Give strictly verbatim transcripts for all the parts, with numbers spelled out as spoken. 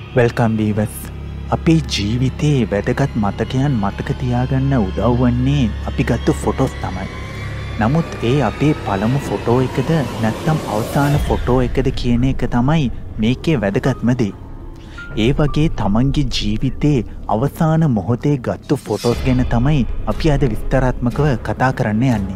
Welcome වීවර්ස්. අපේ ජීවිතයේ වැදගත් මතකයන් මතක තියාගන්න උදව් වන්නේ අපි ගත්තු ෆොටෝස් තමයි. නමුත් ඒ අපේ පළමු ෆොටෝ එකද නැත්නම් අවසාන ෆොටෝ එකද කියන එක තමයි මේකේ වැදගත්ම දේ. ඒ වගේ තමන්ගේ ජීවිතේ අවසාන මොහොතේ ගත්තු ෆොටෝස් ගැන තමයි අපි අද විස්තරාත්මකව කතා කරන්න යන්නේ.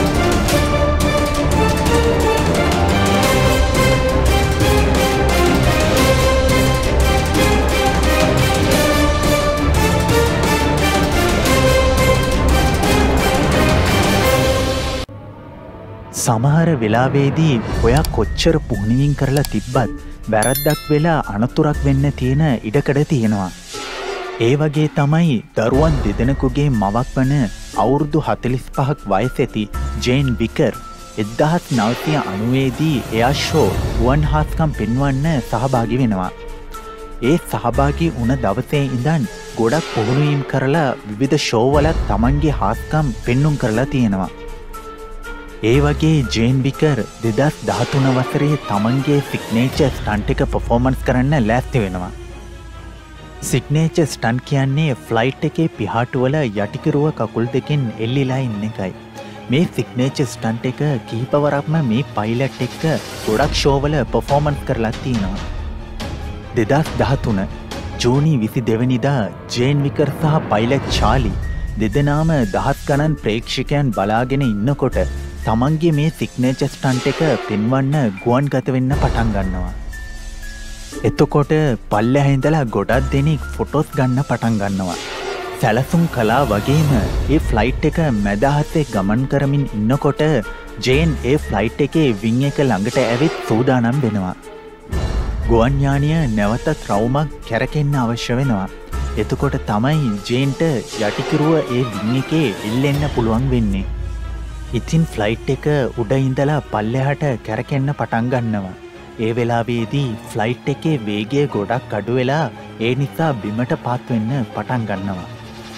සමහර වෙලාවේදී ඔයා කොච්චර පුහුණුවෙන් කරලා තිබ්බත් වැරද්දක් වෙලා අනතුරක් වෙන්න තියෙන ඉඩකඩ තියෙනවා. ඒ වගේ තමයි දරුවන් දෙදෙනෙකුගේ මවක් වන අවුරුදු හතළිස් පහක් වයස ඇති ජේන් විකර් එක්දහස් නවසිය අනූවේ දී එයා ෂෝ ගුවන් හාස්කම් පෙන්වන්න සහභාගී වෙනවා. ඒ සහභාගී වුණ දවසේ ඉඳන් ගොඩක් පුහුණුවීම් කරලා විවිධ ෂෝවලත් තමන්ගේ හාස්කම් පෙන්නුම් කරලා තියෙනවා. ඒ වගේ ජේන් විකර් දෙදස් දහතුන වසරේ තමන්ගේ සිග්නේචර් ස්ටන්ට් එක පර්ෆෝමන්ස් කරන්න ලෑස්ති වෙනවා. සිග්නේචර් ස්ටන්ට් කියන්නේ ෆ්ලයිට් එකේ පිහාටුවල යටිකිරුව කකුල් දෙකෙන් එල්ලිලා ඉන්න එකයි. මේ සිග්නේචර් ස්ටන්ට් එක කිහිපවරක්ම මේ පයිලට් එක්ක ගොඩක් ෂෝවල පර්ෆෝමන්ස් කරලා තියෙනවා. දෙදස් දහතුන ජූනි විසි දෙවනිදා ජේන් විකර් සහ පයිලට් චාලි දෙදෙනාම දහස් ගණන් ප්‍රේක්ෂකයන් බලාගෙන ඉන්නකොට තමන්ගේ මේ සිග්නේචර් ස්ටන්ට් එක පෙන්වන්න ගුවන් ගත වෙන්න පටන් ගන්නවා. එතකොට පල්ලෙහා ඉඳලා ගොඩක් දෙනෙක් ෆොටෝස් ගන්න පටන් ගන්නවා. සැලසුම් කළා වගේම ඒ ෆ්ලයිට් එක මැද අහසේ ගමන් කරමින් ඉන්නකොට ජේන් ඒ ෆ්ලයිට් එකේ වින් එක ළඟට ඇවිත් සූදානම් වෙනවා. ගුවන් යානය නැවතත් රවුමක් කැරකෙන්න අවශ්‍ය වෙනවා. එතකොට තමයි ජේන්ට යටිකිරුව ඒ වින් එකේ එල්ලෙන්න පුළුවන් වෙන්නේ. ඉතින් ෆ්ලයිට් එක උඩ ඉඳලා පල්ලෙහාට කැරකෙන්න පටන් ගන්නවා. ඒ වෙලාවේදී ෆ්ලයිට් එකේ වේගය ගොඩක් අඩු වෙලා ඒ නිසා බිමට පාත් වෙන්න පටන් ගන්නවා.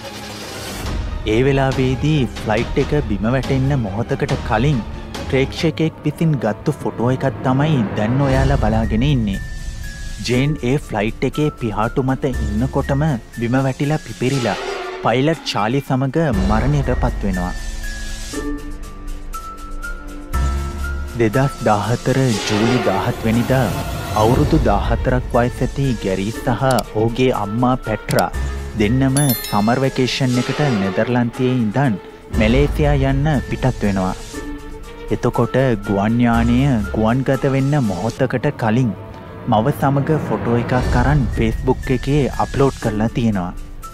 ඒ වෙලාවේදී ෆ්ලයිට් එක බිම වැටෙන්න මොහොතකට කලින් ප්‍රේක්ෂකෙක් විසින් ගත්තු ෆොටෝ එකක් තමයි දැන් ඔයාලා බලාගෙන ඉන්නේ. ජේන් ඒ ෆ්ලයිට් එකේ පිහාටු මත ඉන්නකොටම බිම වැටිලා පිපිරිලා පයිලට් චාලි සමග මරණයට පත් වෙනවා. දෙදස් දාහතර ජූලි දාහත් වෙනිදා අවුරුදු දාහතරක් වයස ඇති ගැරී සහ ඔහුගේ අම්මා පැට්‍රා දෙන්නම සමර් වෙකේෂන් එකට නෙදර්ලන්තයේ ඉඳන් මැලේසියා යන්න පිටත් වෙනවා. එතකොට ගුවන් යානය ගුවන්ගත වෙන්න මොහොතකට කලින් මව සමග ෆොටෝ එකක් අරන් ෆේස්බුක් එකේ අප්ලෝඩ් කරලා තියෙනවා.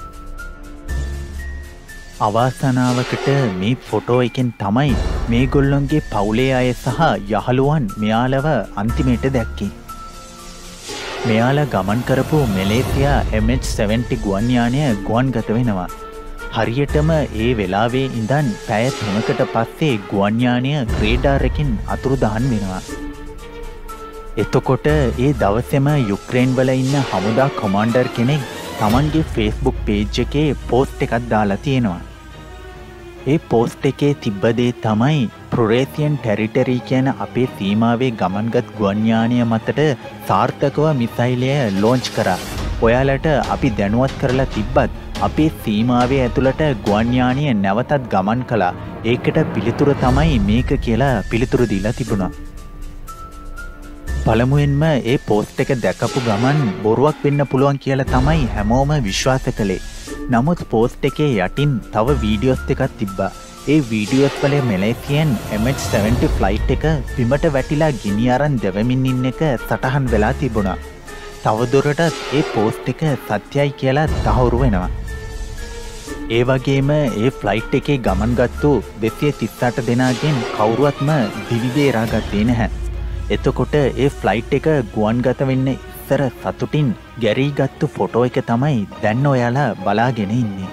අවාසනාවකට මේ ෆොටෝ එකෙන් තමයි මේගොල්ලොන්ගේ පවුලේ අය සහ යහළුවන් මෙයාලව අන්තිමේට දැක්කේ. මෙයාලා ගමන් කරපු මැලේසියා එම් එච් සෙවන්ටි ගුවන් යානය ගුවන්ගත වෙනවා. හරියටම ඒ වෙලාවේ ඉඳන් පැය තුනකට පස්සේ ගුවන් යානය රේඩාර් එකෙන් අතුරුදහන් වෙනවා. එතකොට ඒ දවසේම යුක්රේන් වල ඉන්න හමුදා කොමාන්ඩර් කෙනෙක් තමන්ගේ ෆේස්බුක් පේජ් එකේ පෝස්ට් එකක් දාලා තියෙනවා. ඒ පෝස්ට් එකේ තිබ්බ දේ තමයි ප්‍රොරේසියන් ටෙරිටරි කියන අපේ සීමාවේ ගමන්ගත් ගුවන් යානය මතට සාර්ථකව මිසයිලය ලොන්ච් කරා. ඔයාලට අපි දැනුවත් කරලා තිබ්බත් අපේ සීමාවේ ඇතුළට ගුවන් යානය නැවතත් ගමන් කළා. ඒකට පිළිතුර තමයි මේක කියලා පිළිතුරු දීලා තිබුණා. පළමුවෙන්ම ඒ පෝස්ට් එක දැකපු ගමන් බොරුවක් වෙන්න පුළුවන් කියලා තමයි හැමෝම විශ්වාස කළේ. නමුත් පෝස්ට් එකේ යටින් තව වීඩියෝස් එකක් තිබ්බා. ඒ වීඩියෝස් වල Malaysian M H seventy flight එක බිමට වැටිලා ගිනි අරන් දෙවමින් ඉන්න එක සටහන් වෙලා තිබුණා. තවදුරටත් ඒ පෝස්ට් එක සත්‍යයි කියලා තහවුරු වෙනවා. ඒ වගේම ඒ ෆ්ලයිට් එකේ ගමන් ගත්තු දෙසිය තිස් අට දෙනාගෙන් කවුරුවත්ම දිවි බේරා ගත්තේ නැහැ. එතකොට ඒ ෆ්ලයිට් එක ගුවන්ගත වෙන්න ඉස්සර සතුටින් ගැරී ගත්තු ෆොටෝ එක තමයි දැන් ඔයාලා බලාගෙන ඉන්නේ.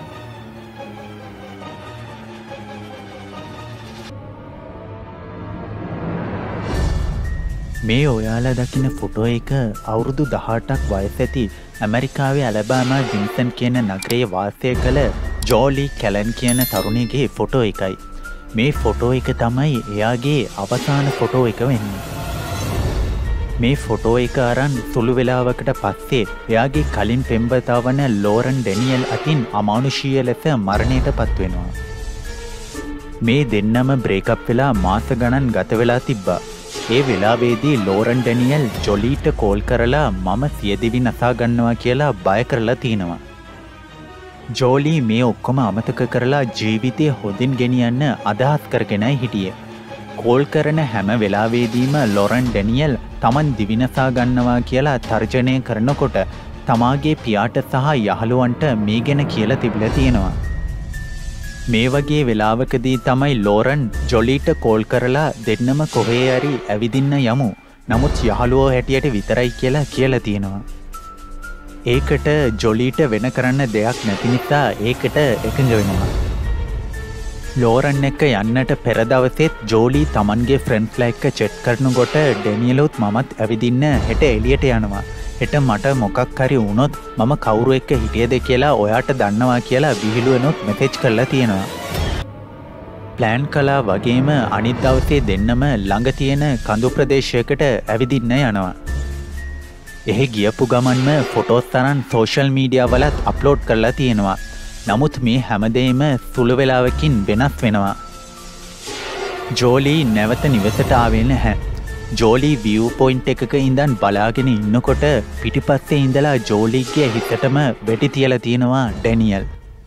මේ ඔයාලා දකින ෆොටෝ එක අවුරුදු දහඅටක් වයස ඇති ඇමරිකාවේ ඇලබාමා වින්සන් කියන නගරයේ වාසය කළ ජෝලි කැලන් කියන තරුණියගේ ෆොටෝ එකයි. මේ ෆොටෝ එක තමයි එයාගේ අවසාන ෆොටෝ එක වෙන්නේ. මේ ෆොටෝ එක අරන් සුළු වෙලාවකට පස්සේ එයාගේ කලින් පෙම්වතා වන ලෝරන් ඩැනියල් අතින් අමානුෂීය ලෙස මරණයට පත්වෙනවා. මේ දෙන්නම බ්‍රේකප් වෙලා මාස ගණන් ගත වෙලා තිබ්බා. ඒ වෙලාවේදී ලෝරන් ඩැනියල් ජොලීට කෝල් කරලා මම සියදිවි නසා ගන්නවා කියලා බය කරලා තිනවා. ජෝලී මේ ඔක්කොම අමතක කරලා ජීවිතය හොඳින් ගෙනියන්න අදහස් කරගෙනයි හිටියේ. කෝල් කරන හැම වෙලාවේදීම ලොරන් ඩැනියල් තමන් දිවිනසා ගන්නවා කියලා තර්ජනය කරනකොට තමාගේ පියාට සහ යහළුවන්ට මේ ගැන කියලා තිබිලා තියෙනවා. මේ වගේ වෙලාවකදී තමයි ලෝරන් ජොලීට කෝල් කරලා දෙන්නම කොහේ හරි ඇවිදින්න යමු. නමුත් යහළුවෝ හැටියට විතරයි කියලා කියලා තියෙනවා. ඒකට ජොලීට වෙන කරන්න දෙයක් නැති නිසා ඒකට එකඟ වෙනවා. ලෝරන් එක්ක යන්නට පෙර දවසෙත් ජෝලී තමන්ගේ ෆ්‍රෙන්ඩ්ස්ලා එක්ක චැට් කරනකොට ඩැනියලුත් මමත් ඇවිදින්න හෙට එළියට යනවා. හෙට මට මොකක් හරි වුණොත් මම කවුරු එක්ක හිටියද කියලා ඔයාට දන්නවා කියලා විහිළුවෙනොත් මෙසේජ් කරලා තියෙනවා. ප්ලෑන් කළා වගේම අනිත් දවසේ දෙන්නම ළඟ තියෙන කඳු ප්‍රදේශයකට ඇවිදින්න යනවා. එහි ගියපු ගමන්ම ෆොටෝස් තරන් සෝෂල් මීඩියා වලත් අප්ලෝඩ් කරලා තියෙනවා. නමුත් මේ හැමදේම සුළු වෙලාවකින් වෙනස් වෙනවා. ජෝලී නැවත නිවසට ආවේ නැහැ. ජෝලී විව් පොයින්ට් එකක ඉඳන් බලාගෙන ඉන්නකොට පිටිපස්සේ ඉඳලා ජෝලීගේ හිතටම වෙඩි තියලා තියෙනවා ඩැනියල්.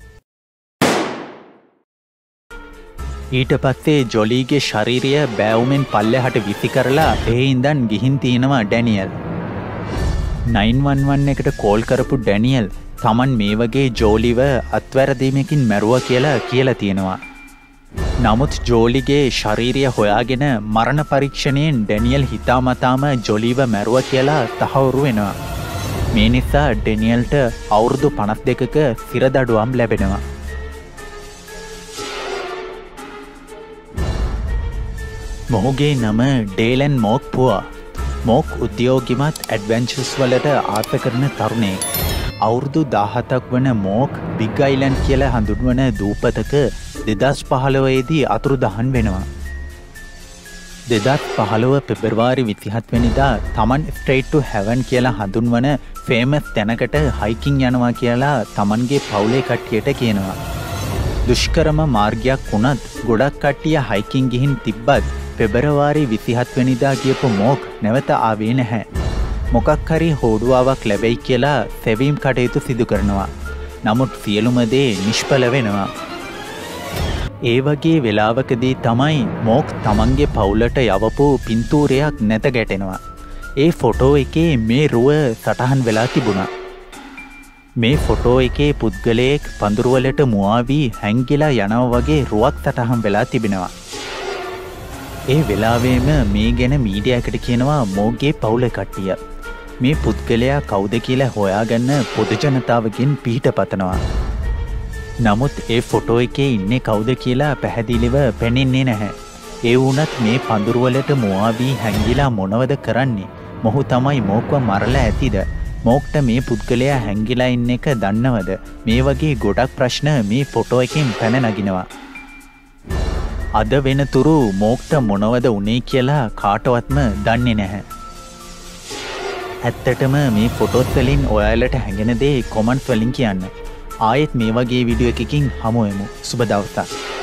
ඊට පස්සේ ජොලීගේ ශරීරය බෑවුමෙන් පල්ලෙහාට විසි කරලා ඒ ඉඳන් ගිහින් තිනවා ඩැනියල්. නයින් වන් වන් එකට කෝල් කරපු ඩැනියල් තමන් මේ වගේ ජෝලිව අත්වැරදීමකින් මැරුවා කියලා කියලා තියෙනවා. නමුත් ජෝලිගේ ශරීරය හොයාගෙන මරණ පරීක්ෂණයෙන් ඩැනියල් හිතාමතාම ජොලිව මැරුවා කියලා තහවුරු වෙනවා. මේ නිසා ඩැනියල්ට අවුරුදු පනස් දෙකක සිරදඩුවම් ලැබෙනවා. මොහුගේ නම ඩේලන් මෝක් පුවා. මෝක් උද්‍යෝගිමත් ඇඩ්වෙන්චර්ස් වලට ආස කරන තරුණයෙක්. අවුරුදු දාහතක් වන මෝක් බිග් අයිලන්ඩ් කියලා හඳුන්වන දූපතක දෙදස් පහළොවේදී අතුරුදහන් වෙනවා. දෙදස් පහළොව පෙබරවාරි විසිහත් වෙනිදා තමන් ස්ට්‍රේට් ටු හෙවන් කියලා හඳුන්වන ෆේමස් තැනකට හයිකින් යනවා කියලා තමන්ගේ පවුලේ කට්ටියට කියනවා. දුෂ්කරම මාර්ගයක් වුණත් ගොඩක් කට්ටිය හයිකින් ගිහින් තිබ්බත් පෙබරවාරි විසිහත් වෙනිදා ගියපු මෝක් නැවත ආවේ නැහැ. මොකක් හරි හෝඩුවාවක් ලැබෙයි කියලා සෙවීම් කටයුතු සිදු කරනවා. නමුත් සියලුම දේ නිෂ්ඵල වෙනවා. ඒ වගේ වෙලාවකදී තමයි මෝක් තමන්ගේ පවුලට යවපු පින්තූරයක් නැත ගැටෙනවා. ඒ ෆොටෝ එකේ මේ රුව සටහන් වෙලා තිබුණා. මේ ෆොටෝ එකේ පුද්ගලයෙක් පඳුරුවලට මුවාවී හැංගිලා යනවා වගේ රුවක් සටහන් වෙලා තිබෙනවා. ඒ වෙලාවේම මේ ගැන මීඩියාකට කියනවා මෝක්ගේ පවුල කට්ටිය. මේ පුද්ගලයා කවුද කියලා හොයාගන්න පොදු ජනතාවකින් පිහිට පතනවා. නමුත් ඒ ෆොටෝ එකේ ඉන්නේ කවුද කියලා පැහැදිලිව පෙනෙන්නේ නැහැ. ඒ වුණත් මේ පඳුරුවලට මුවාවී හැංගිලා මොනවද කරන්නේ? මොහු තමයි මෝක්ව මරලා ඇතිද? මෝක්ට මේ පුද්ගලයා හැංගිලා ඉන්න එක දන්නවද? මේ වගේ ගොඩක් ප්‍රශ්න මේ ෆොටෝ එකෙන් පැන නගිනවා. අද වෙනතුරු මෝක්ට මොනවද උනේ කියලා කාටවත්ම දන්නේ නැහැ. ඇත්තටම මේ ෆොටෝස් වලින් ඔයාලට හැඟෙන දේ කොමන්ට්ස් වලින් කියන්න. ආයෙත් මේ වගේ වීඩියෝ එකකින් හමු වෙමු. සුබ දවසක්.